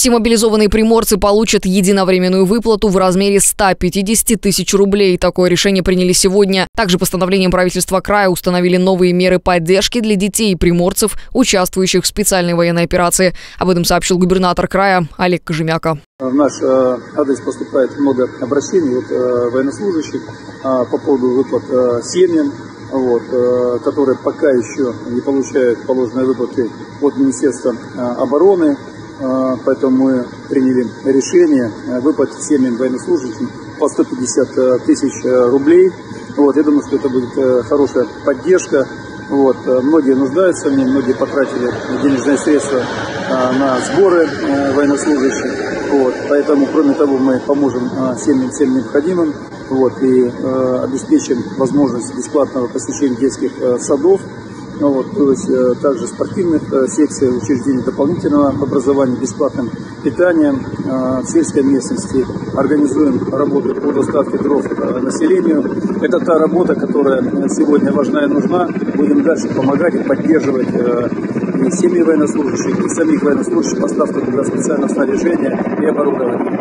Все мобилизованные приморцы получат единовременную выплату в размере 150 тысяч рублей. Такое решение приняли сегодня. Также постановлением правительства края установили новые меры поддержки для детей и приморцев, участвующих в специальной военной операции. Об этом сообщил губернатор края Олег Кожемяка. В наш адрес поступает много обращений от военнослужащих по поводу выплат семьям, которые пока еще не получают положенные выплаты от Министерства обороны. Поэтому мы приняли решение выплатить семьям военнослужащим по 150 тысяч рублей. Я думаю, что это будет хорошая поддержка. Многие нуждаются в ней, многие потратили денежные средства на сборы военнослужащих. Поэтому, кроме того, мы поможем семьям всем необходимым и обеспечим возможность бесплатного посещения детских садов. То есть также спортивных секций, учреждений дополнительного образования, бесплатным питанием в сельской местности. Организуем работу по доставке дров населению. Это та работа, которая сегодня важна и нужна. Будем дальше помогать и поддерживать и семьи военнослужащих, и самих военнослужащих, поставку туда специального снаряжения и оборудования.